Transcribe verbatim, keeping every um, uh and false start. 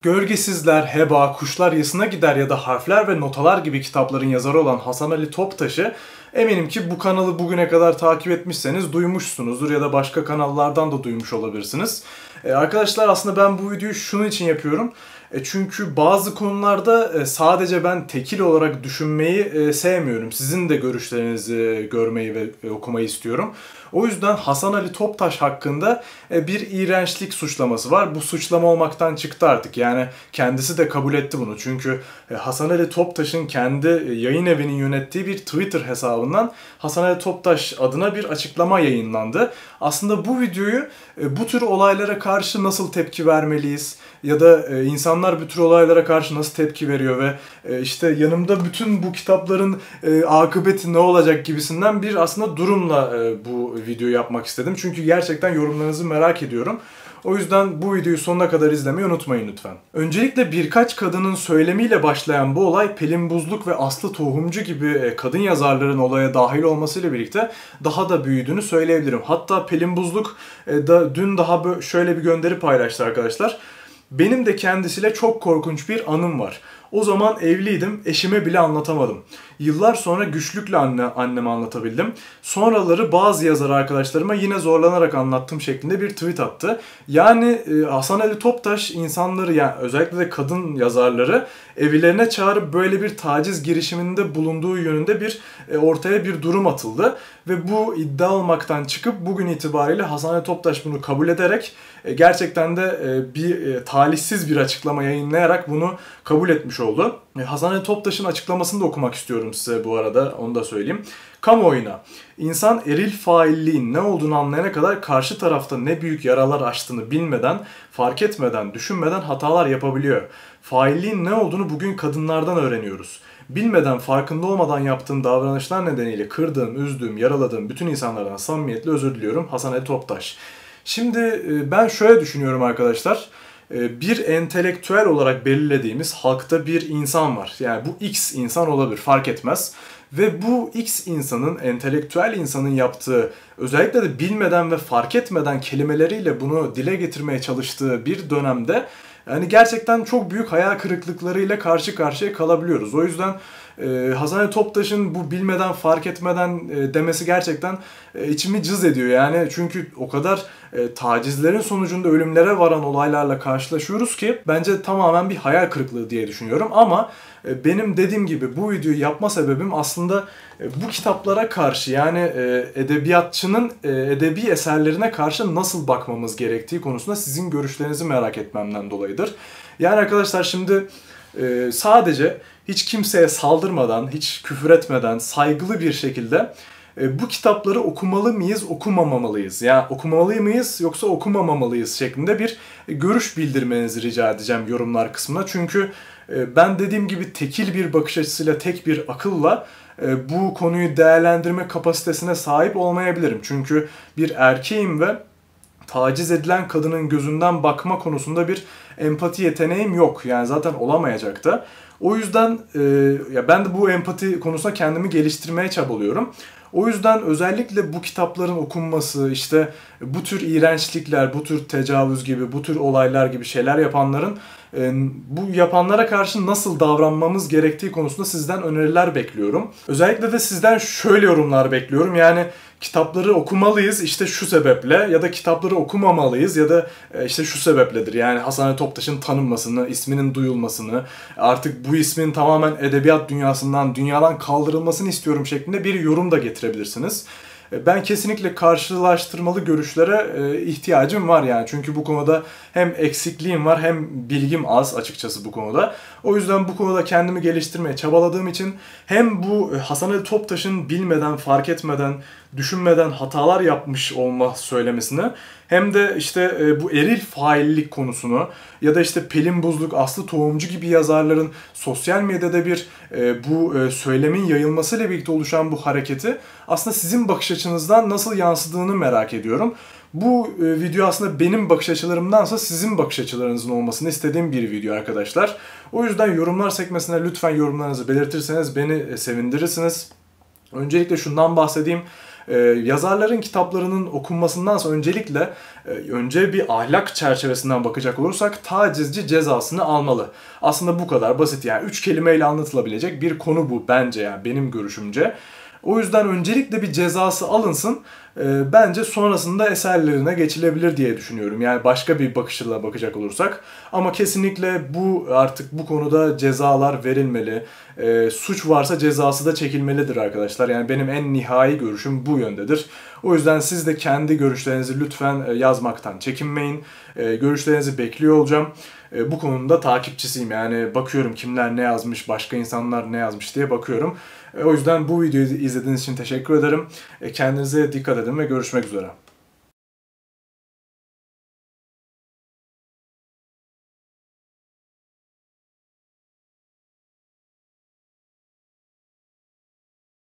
Gölgesizler, Heba, Kuşlar Yasına Gider ya da Harfler ve Notalar gibi kitapların yazarı olan Hasan Ali Toptaş'ı eminim ki bu kanalı bugüne kadar takip etmişseniz duymuşsunuzdur ya da başka kanallardan da duymuş olabilirsiniz. Ee, arkadaşlar aslında ben bu videoyu şunun için yapıyorum. E çünkü bazı konularda sadece ben tekil olarak düşünmeyi sevmiyorum. Sizin de görüşlerinizi görmeyi ve okumayı istiyorum. O yüzden Hasan Ali Toptaş hakkında bir iğrençlik suçlaması var. Bu suçlama olmaktan çıktı artık. Yani kendisi de kabul etti bunu. Çünkü Hasan Ali Toptaş'ın kendi yayın evinin yönettiği bir Twitter hesabından Hasan Ali Toptaş adına bir açıklama yayınlandı. Aslında bu videoyu bu tür olaylara karşı nasıl tepki vermeliyiz ya da insanlar bu tür olaylara karşı nasıl tepki veriyor ve işte yanımda bütün bu kitapların akıbeti ne olacak gibisinden bir aslında durumla bu videoyu yapmak istedim. Çünkü gerçekten yorumlarınızı merak ediyorum. O yüzden bu videoyu sonuna kadar izlemeyi unutmayın lütfen. Öncelikle birkaç kadının söylemiyle başlayan bu olay Pelin Buzluk ve Aslı Tohumcu gibi kadın yazarların olaya dahil olmasıyla birlikte daha da büyüdüğünü söyleyebilirim. Hatta Pelin Buzluk da dün daha şöyle bir gönderi paylaştı arkadaşlar. Benim de kendisiyle çok korkunç bir anım var. O zaman evliydim, eşime bile anlatamadım. Yıllar sonra güçlükle anne, anneme anlatabildim. Sonraları bazı yazar arkadaşlarıma yine zorlanarak anlattım şeklinde bir tweet attı. Yani e, Hasan Ali Toptaş insanları, yani özellikle de kadın yazarları evlerine çağırıp böyle bir taciz girişiminde bulunduğu yönünde bir e, ortaya bir durum atıldı. Ve bu iddia olmaktan çıkıp bugün itibariyle Hasan Ali Toptaş bunu kabul ederek e, gerçekten de e, bir e, talihsiz bir açıklama yayınlayarak bunu kabul etmiş oldu. E, Hasan Ali Toptaş'ın açıklamasını da okumak istiyorum size bu arada, onu da söyleyeyim. Kamuoyuna, insan eril failliğin ne olduğunu anlayana kadar karşı tarafta ne büyük yaralar açtığını bilmeden, fark etmeden, düşünmeden hatalar yapabiliyor. Failliğin ne olduğunu bugün kadınlardan öğreniyoruz. Bilmeden, farkında olmadan yaptığım davranışlar nedeniyle kırdığım, üzdüğüm, yaraladığım bütün insanlardan samimiyetle özür diliyorum. Hasan Ali Toptaş. Şimdi ben şöyle düşünüyorum arkadaşlar. Bir entelektüel olarak belirlediğimiz halkta bir insan var. Yani bu X insan olabilir, fark etmez. Ve bu X insanın, entelektüel insanın yaptığı, özellikle de bilmeden ve fark etmeden kelimeleriyle bunu dile getirmeye çalıştığı bir dönemde yani gerçekten çok büyük hayal kırıklıklarıyla karşı karşıya kalabiliyoruz. O yüzden e, Hasan Ali Toptaş'ın bu bilmeden fark etmeden e, demesi gerçekten e, içimi cız ediyor. Yani çünkü o kadar e, tacizlerin sonucunda ölümlere varan olaylarla karşılaşıyoruz ki bence tamamen bir hayal kırıklığı diye düşünüyorum. Ama e, benim dediğim gibi bu videoyu yapma sebebim aslında e, bu kitaplara karşı, yani e, edebiyatçının e, edebi eserlerine karşı nasıl bakmamız gerektiği konusunda sizin görüşlerinizi merak etmemden dolayıdır. Yani arkadaşlar şimdi e, sadece hiç kimseye saldırmadan, hiç küfür etmeden, saygılı bir şekilde e, bu kitapları okumalı mıyız, okumamamalıyız? Yani okumalı mıyız yoksa okumamamalıyız şeklinde bir e, görüş bildirmenizi rica edeceğim yorumlar kısmına. Çünkü e, ben dediğim gibi tekil bir bakış açısıyla, tek bir akılla e, bu konuyu değerlendirme kapasitesine sahip olmayabilirim. Çünkü bir erkeğim ve taciz edilen kadının gözünden bakma konusunda bir empati yeteneğim yok. Yani zaten olamayacak da. O yüzden e, ya ben de bu empati konusunda kendimi geliştirmeye çabalıyorum. O yüzden özellikle bu kitapların okunması, işte bu tür iğrençlikler, bu tür tecavüz gibi, bu tür olaylar gibi şeyler yapanların e, bu yapanlara karşı nasıl davranmamız gerektiği konusunda sizden öneriler bekliyorum. Özellikle de sizden şöyle yorumlar bekliyorum. Yani kitapları okumalıyız işte şu sebeple, ya da kitapları okumamalıyız ya da işte şu sebepledir. Yani Hasan Ali Toptaş'ın tanınmasını, isminin duyulmasını, artık bu ismin tamamen edebiyat dünyasından, dünyadan kaldırılmasını istiyorum şeklinde bir yorum da getirebilirsiniz. Ben kesinlikle karşılaştırmalı görüşlere ihtiyacım var yani. Çünkü bu konuda hem eksikliğim var hem bilgim az açıkçası bu konuda. O yüzden bu konuda kendimi geliştirmeye çabaladığım için hem bu Hasan Ali Toptaş'ın bilmeden, fark etmeden, düşünmeden hatalar yapmış olma söylemesini, hem de işte bu eril faillik konusunu ya da işte Pelin Buzluk, Aslı Tohumcu gibi yazarların sosyal medyada bir bu söylemin yayılmasıyla birlikte oluşan bu hareketi aslında sizin bakış açınızdan nasıl yansıdığını merak ediyorum. Bu video aslında benim bakış açılarımdansa sizin bakış açılarınızın olmasını istediğim bir video arkadaşlar. O yüzden yorumlar sekmesine lütfen yorumlarınızı belirtirseniz beni sevindirirsiniz. Öncelikle şundan bahsedeyim. Ee, yazarların kitaplarının okunmasındansa öncelikle e, önce bir ahlak çerçevesinden bakacak olursak tacizci cezasını almalı. Aslında bu kadar basit yani. Üç kelimeyle anlatılabilecek bir konu bu bence yani benim görüşümce. O yüzden öncelikle bir cezası alınsın. E, bence sonrasında eserlerine geçilebilir diye düşünüyorum. Yani başka bir bakışla bakacak olursak. Ama kesinlikle bu artık bu konuda cezalar verilmeli. E, suç varsa cezası da çekilmelidir arkadaşlar. Yani benim en nihai görüşüm bu yöndedir. O yüzden siz de kendi görüşlerinizi lütfen yazmaktan çekinmeyin. E, görüşlerinizi bekliyor olacağım. E, bu konuda takipçisiyim. Yani bakıyorum kimler ne yazmış, başka insanlar ne yazmış diye bakıyorum. O yüzden bu videoyu izlediğiniz için teşekkür ederim. Kendinize dikkat edin ve görüşmek üzere.